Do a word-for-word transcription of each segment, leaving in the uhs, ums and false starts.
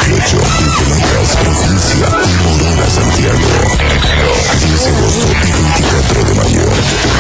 dieciocho, Culturas, Provincia y Morona, Santiago. diez de agosto y veinticuatro de mayo.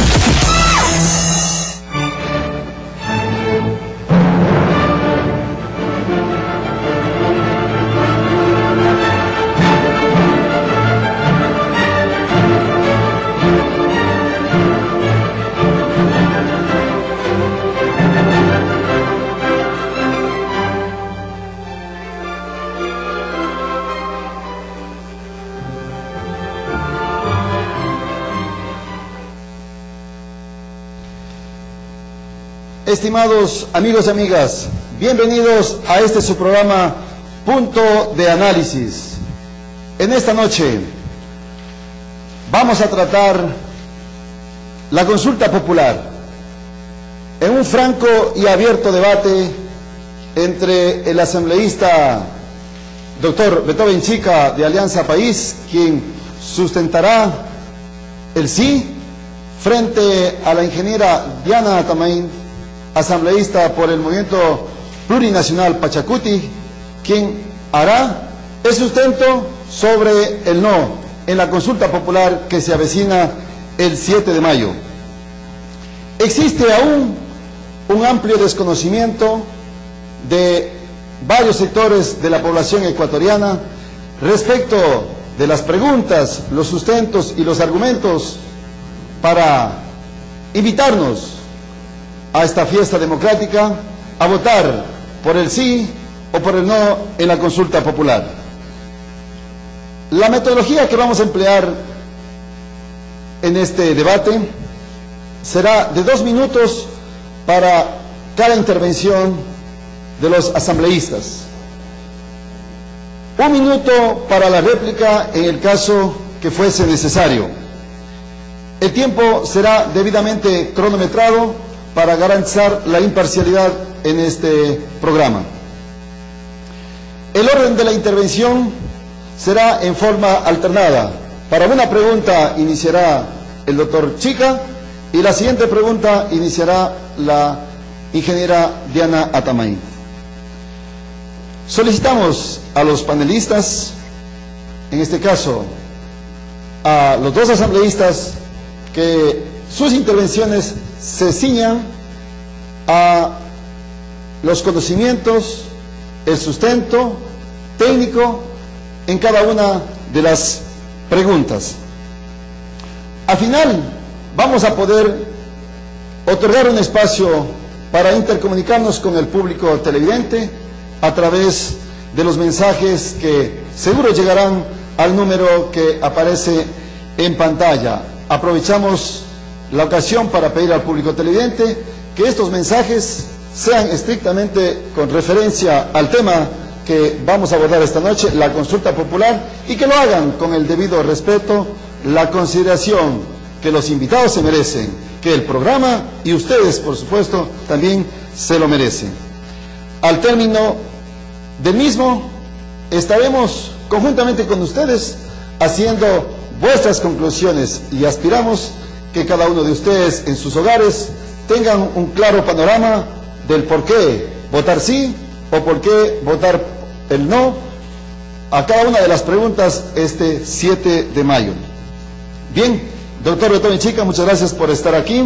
Estimados amigos y amigas, bienvenidos a este su programa Punto de Análisis. En esta noche vamos a tratar la consulta popular en un franco y abierto debate entre el asambleísta doctor Beethoven Chica de Alianza País, quien sustentará el sí, frente a la ingeniera Diana Atamain, asambleísta por el Movimiento Plurinacional Pachacuti, quien hará el sustento sobre el no en la consulta popular que se avecina el siete de mayo. Existe aún un amplio desconocimiento de varios sectores de la población ecuatoriana respecto de las preguntas, los sustentos y los argumentos para invitarnos a esta fiesta democrática a votar por el sí o por el no en la consulta popular. La metodología que vamos a emplear en este debate será de dos minutos para cada intervención de los asambleístas. Un minuto para la réplica en el caso que fuese necesario. El tiempo será debidamente cronometrado para garantizar la imparcialidad en este programa. El orden de la intervención será en forma alternada. Para una pregunta iniciará el doctor Chica y la siguiente pregunta iniciará la ingeniera Diana Atamain. Solicitamos a los panelistas, en este caso a los dos asambleístas, que sus intervenciones se ciñan a los conocimientos, el sustento técnico en cada una de las preguntas. Al final vamos a poder otorgar un espacio para intercomunicarnos con el público televidente a través de los mensajes que seguro llegarán al número que aparece en pantalla. Aprovechamos la ocasión para pedir al público televidente que estos mensajes sean estrictamente con referencia al tema que vamos a abordar esta noche, la consulta popular, y que lo hagan con el debido respeto, la consideración que los invitados se merecen, que el programa y ustedes, por supuesto, también se lo merecen. Al término del mismo, estaremos conjuntamente con ustedes haciendo vuestras conclusiones y aspiramos que cada uno de ustedes en sus hogares tengan un claro panorama del por qué votar sí o por qué votar el no a cada una de las preguntas este siete de mayo. Bien, doctor Beethoven Chica, muchas gracias por estar aquí.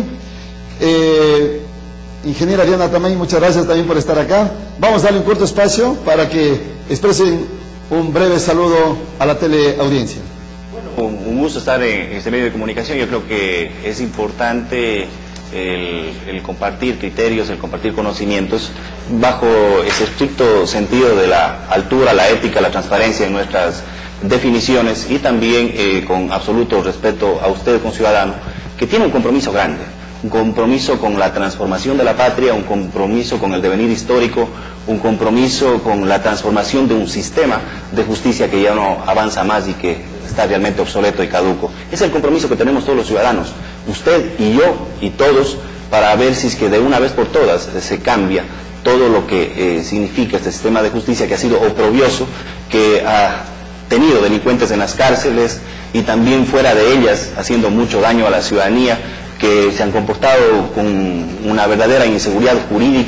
Eh, ingeniera Diana Atamain, muchas gracias también por estar acá. Vamos a darle un corto espacio para que expresen un breve saludo a la teleaudiencia. Un, un gusto estar en este medio de comunicación. Yo creo que es importante el, el compartir criterios, el compartir conocimientos bajo ese estricto sentido de la altura, la ética, la transparencia en nuestras definiciones y también eh, con absoluto respeto a usted, conciudadano, que tiene un compromiso grande, un compromiso con la transformación de la patria, un compromiso con el devenir histórico, un compromiso con la transformación de un sistema de justicia que ya no avanza más y que está realmente obsoleto y caduco. Es el compromiso que tenemos todos los ciudadanos, usted y yo y todos, para ver si es que de una vez por todas se cambia todo lo que eh, significa este sistema de justicia que ha sido oprobioso, que ha tenido delincuentes en las cárceles y también fuera de ellas, haciendo mucho daño a la ciudadanía, que se han comportado con una verdadera inseguridad jurídica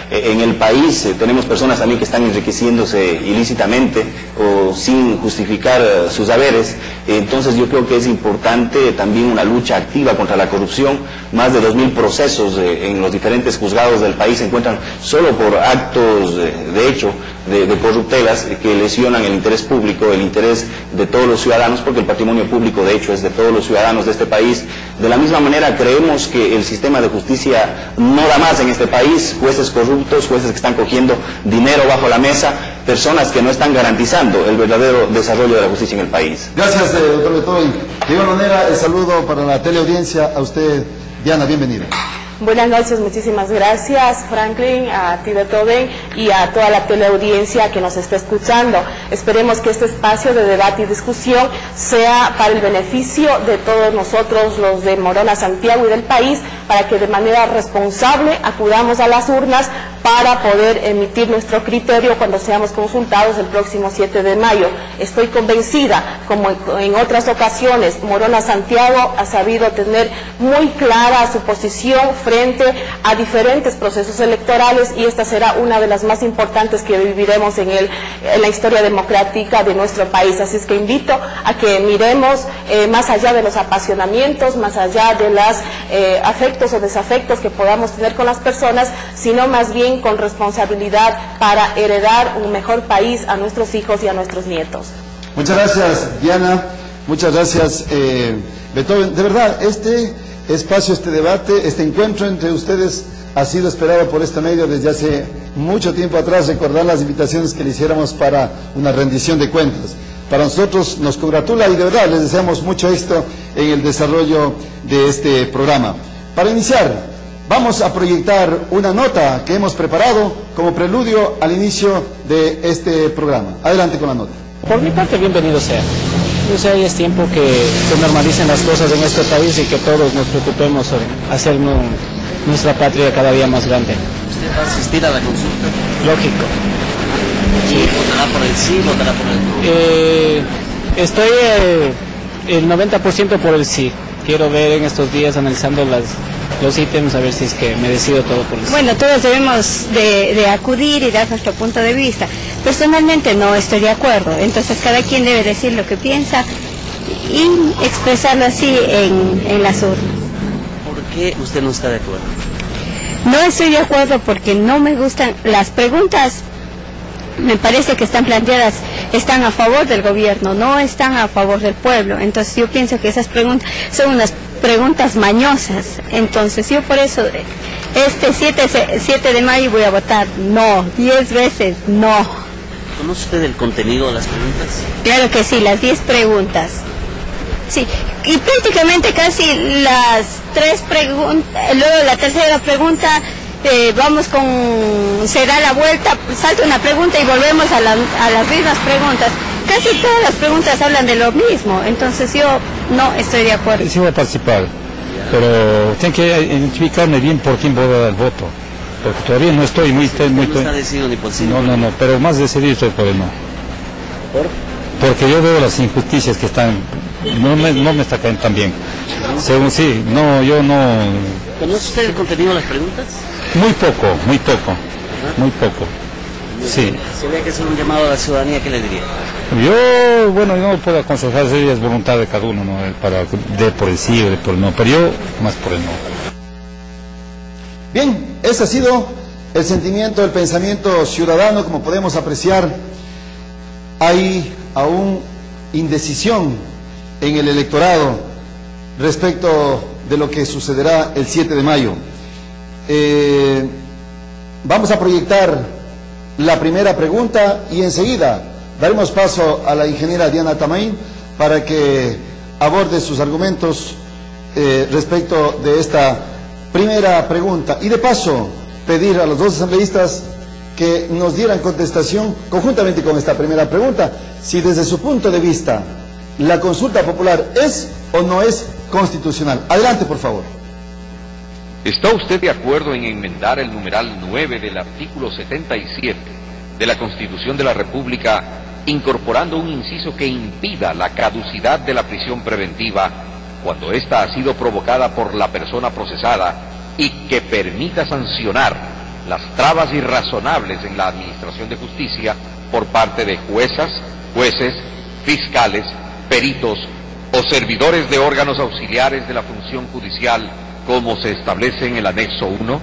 eh, en el país eh, tenemos personas también que están enriqueciéndose ilícitamente o sin justificar eh, sus haberes. Entonces yo creo que es importante también una lucha activa contra la corrupción. Más de dos mil procesos eh, en los diferentes juzgados del país se encuentran solo por actos eh, de hecho de, de corruptelas eh, que lesionan el interés público, el interés de todos los ciudadanos, porque el patrimonio público de hecho es de todos los ciudadanos de este país. De la misma manera creemos que el sistema de justicia no da más en este país, jueces corruptos, jueces que están cogiendo dinero bajo la mesa, personas que no están garantizando el verdadero desarrollo de la justicia en el país. Gracias, eh, doctor Beethoven. De igual manera, el saludo para la teleaudiencia a usted, Diana, bienvenida. Buenas noches, muchísimas gracias Franklin, a ti Beethoven y a toda la teleaudiencia que nos está escuchando. Esperemos que este espacio de debate y discusión sea para el beneficio de todos nosotros, los de Morona, Santiago y del país, para que de manera responsable acudamos a las urnas para poder emitir nuestro criterio cuando seamos consultados el próximo siete de mayo. Estoy convencida, como en otras ocasiones, Morona Santiago ha sabido tener muy clara su posición frente a diferentes procesos electorales y esta será una de las más importantes que viviremos en, el, en la historia democrática de nuestro país. Así es que invito a que miremos eh, más allá de los apasionamientos, más allá de los eh, afectos o desafectos que podamos tener con las personas, sino más bien con responsabilidad para heredar un mejor país a nuestros hijos y a nuestros nietos. Muchas gracias, Diana. Muchas gracias, eh, Beethoven. De verdad, este espacio, este debate, este encuentro entre ustedes ha sido esperado por este medio desde hace mucho tiempo atrás. Recordar las invitaciones que le hiciéramos para una rendición de cuentas. Para nosotros nos congratula y de verdad les deseamos mucho éxito en el desarrollo de este programa. Para iniciar, vamos a proyectar una nota que hemos preparado como preludio al inicio de este programa. Adelante con la nota. Por mi parte, bienvenido sea. O sea, es tiempo que se normalicen las cosas en este país y que todos nos preocupemos por hacer no, nuestra patria cada día más grande. ¿Usted va a asistir a la consulta? Lógico. ¿Y votará por el sí, votará por el no? Eh, estoy eh, el noventa por ciento por el sí. Quiero ver en estos días analizando las, los ítems a ver si es que me decido todo por el sí. Bueno, todos debemos de, de acudir y dar nuestro punto de vista. Personalmente no estoy de acuerdo, entonces cada quien debe decir lo que piensa y expresarlo así en, en las urnas. ¿Por qué usted no está de acuerdo? No estoy de acuerdo porque no me gustan las preguntas. Me parece que están planteadas, están a favor del gobierno, no están a favor del pueblo. Entonces yo pienso que esas preguntas son unas preguntas mañosas. Entonces yo por eso este siete de mayo voy a votar no, diez veces no. ¿Conoce usted el contenido de las preguntas? Claro que sí, las diez preguntas. Sí, y prácticamente casi las tres preguntas, luego la tercera pregunta, eh, vamos con, se da la vuelta, salta una pregunta y volvemos a, la, a las mismas preguntas. Casi todas las preguntas hablan de lo mismo, entonces yo no estoy de acuerdo. Sí voy a participar, pero tengo que identificarme bien por quién voy a dar el voto. Porque todavía no estoy muy... muy no está decidido ni por sí. No, no, no, pero más decidido estoy por el no. ¿Por? Porque yo veo las injusticias que están... No me, no me está cayendo tan bien. Según sí, no, yo no... ¿Conoce usted el contenido de las preguntas? Muy poco, muy poco, muy poco. Sí. Si había que hacer un llamado a la ciudadanía, ¿qué le diría? Yo, bueno, yo no puedo aconsejar, si es voluntad de cada uno, ¿no? Para de por el sí o de por el no, pero yo más por el no. Bien, ese ha sido el sentimiento, el pensamiento ciudadano. Como podemos apreciar, hay aún indecisión en el electorado respecto de lo que sucederá el siete de mayo. Eh, vamos a proyectar la primera pregunta y enseguida daremos paso a la ingeniera Diana Tamain para que aborde sus argumentos eh, respecto de esta primera pregunta, y de paso pedir a los dos asambleístas que nos dieran contestación conjuntamente con esta primera pregunta, si desde su punto de vista la consulta popular es o no es constitucional. Adelante, por favor. ¿Está usted de acuerdo en enmendar el numeral nueve del artículo setenta y siete de la Constitución de la República, incorporando un inciso que impida la caducidad de la prisión preventiva cuando ésta ha sido provocada por la persona procesada y que permita sancionar las trabas irrazonables en la administración de justicia por parte de juezas, jueces, fiscales, peritos o servidores de órganos auxiliares de la función judicial, como se establece en el anexo uno?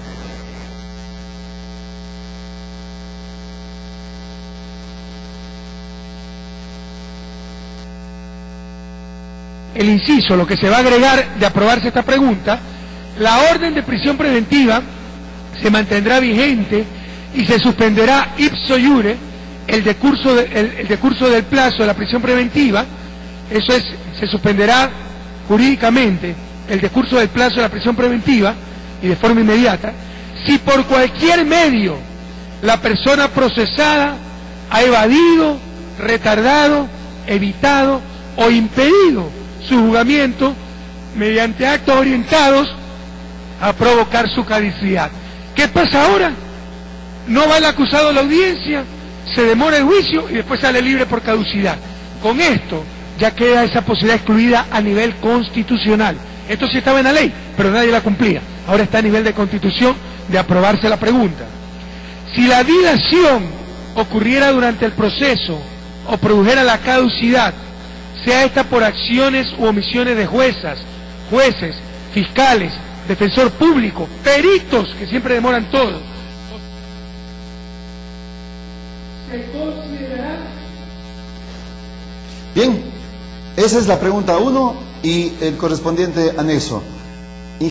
El inciso, lo que se va a agregar de aprobarse esta pregunta, la orden de prisión preventiva se mantendrá vigente y se suspenderá ipso iure el decurso, de, el, el decurso del plazo de la prisión preventiva. Eso es, se suspenderá jurídicamente el decurso del plazo de la prisión preventiva y de forma inmediata, si por cualquier medio la persona procesada ha evadido, retardado, evitado o impedido su juzgamiento mediante actos orientados a provocar su caducidad. ¿Qué pasa ahora? No va el acusado a la audiencia, se demora el juicio y después sale libre por caducidad. Con esto ya queda esa posibilidad excluida a nivel constitucional. Esto sí estaba en la ley, pero nadie la cumplía. Ahora está a nivel de constitución de aprobarse la pregunta. Si la dilación ocurriera durante el proceso o produjera la caducidad, sea esta por acciones u omisiones de juezas, jueces, fiscales, defensor público, peritos, que siempre demoran todo, se considerará... Bien, esa es la pregunta uno y el correspondiente anexo.